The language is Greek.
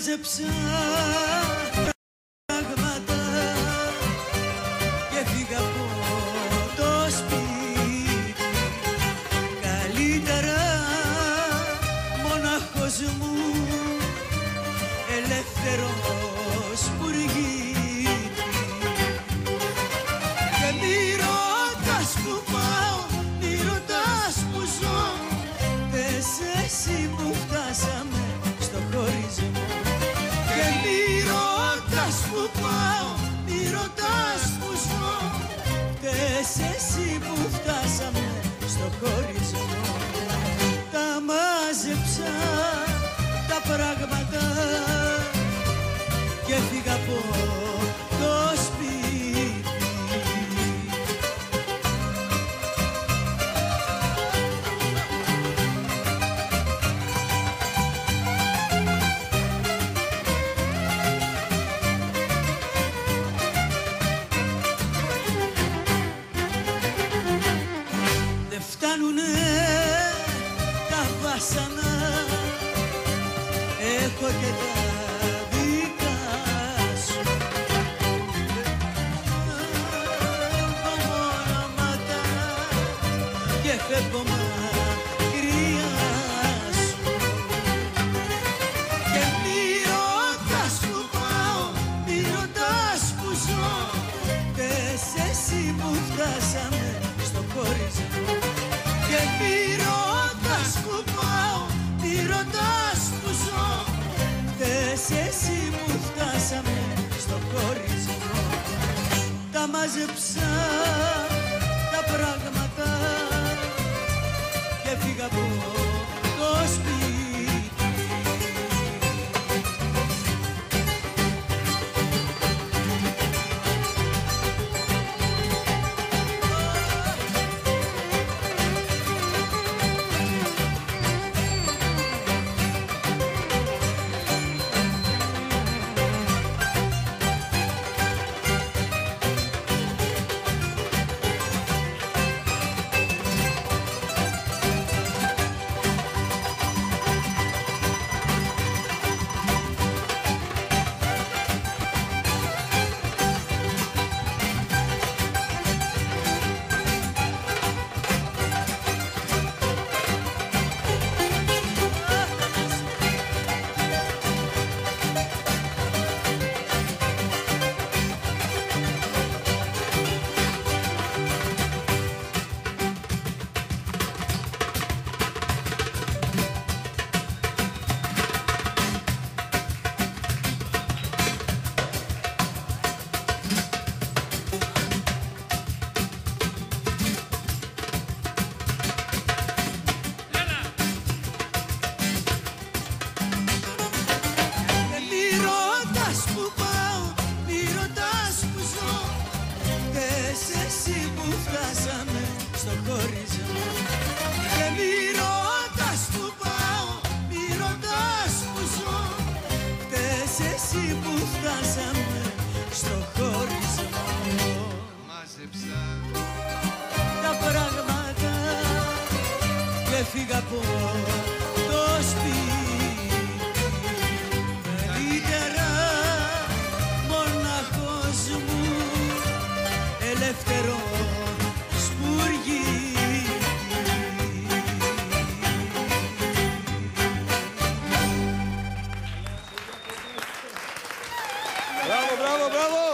μάζεψα πράγματα και φύγα από το σπίτι. Καλύτερα μοναχός μου, ελεύθερος πουργίτη. Και μη ρωτάς που πάω, μη ρωτάς που ζω, πες εσύ που φτάσαμε στο χωρισμό. Και μη ρωτάς που πάω, μη ρωτάς που ζω, πες εσύ που φτάσαμε στο χωρισμό. Τα μάζεψα τα πράγματα και φύγα από το σπίτι. Δεν φτάνουνε τα βάσανα, έχω και τα δικά σου. Έχω όνοματα και φεύγω μακριά σου. Και μη ρωτάς που πάω, μη ρωτάς που ζω, πες εσύ που φτάσαμε στο χωρισμό. Και μη ρωτάς που πάω, μη ρωτάς που ζω, πες εσύ που φτάσαμε στο χωρισμό. Τα μάζεψα τα πράγματα και φύγα από το σπίτι. Στο χωρισμό. Και μη ρωτάς που πάω, μη ρωτάς που ζω, πες εσύ που φτάσαμε στο χωρισμό. Μάζεψα τα πράγματα και φύγα από το σπίτι. Καλύτερα μοναχός μου, ελεύθερος Bravo, bravo, bravo!